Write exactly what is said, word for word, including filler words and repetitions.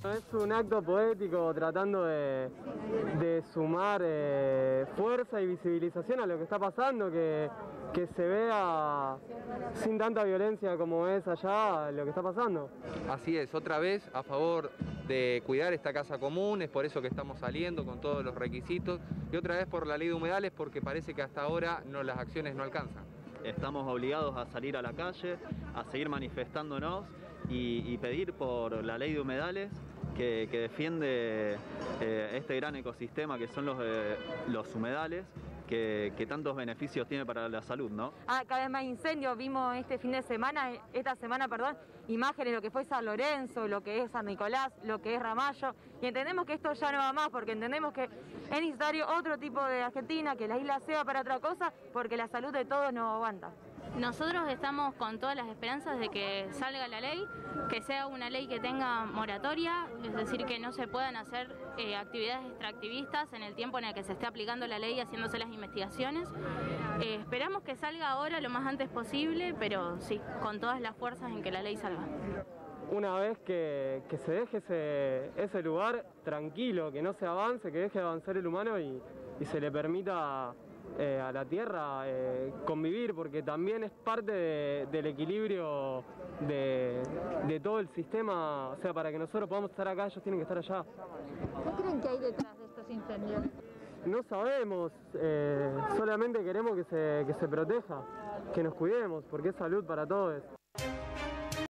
Es un acto poético tratando de, de sumar eh, fuerza y visibilización a lo que está pasando, que, que se vea sin tanta violencia como es allá lo que está pasando. Así es, otra vez a favor de cuidar esta casa común, es por eso que estamos saliendo con todos los requisitos, y otra vez por la ley de humedales, porque parece que hasta ahora no, las acciones no alcanzan. Estamos obligados a salir a la calle, a seguir manifestándonos y, y pedir por la ley de humedales que, que defiende eh, este gran ecosistema que son los, eh, los humedales, que, que tantos beneficios tiene para la salud, ¿no? Ah, cada vez más incendios, vimos este fin de semana, esta semana, perdón, imágenes de lo que fue San Lorenzo, lo que es San Nicolás, lo que es Ramallo, y entendemos que esto ya no va más, porque entendemos que es necesario otro tipo de Argentina, que la isla sea para otra cosa, porque la salud de todos no aguanta. Nosotros estamos con todas las esperanzas de que salga la ley, que sea una ley que tenga moratoria, es decir, que no se puedan hacer eh, actividades extractivistas en el tiempo en el que se esté aplicando la ley y haciéndose las investigaciones. Eh, esperamos que salga ahora lo más antes posible, pero sí, con todas las fuerzas en que la ley salga. Una vez que, que se deje ese, ese lugar tranquilo, que no se avance, que deje de avanzar el humano y, y se le permita Eh, a la tierra eh, convivir, porque también es parte de, del equilibrio de, de todo el sistema, o sea, para que nosotros podamos estar acá, ellos tienen que estar allá. ¿Qué creen que hay detrás de estos incendios? No sabemos, eh, solamente queremos que se, que se proteja, que nos cuidemos, porque es salud para todos.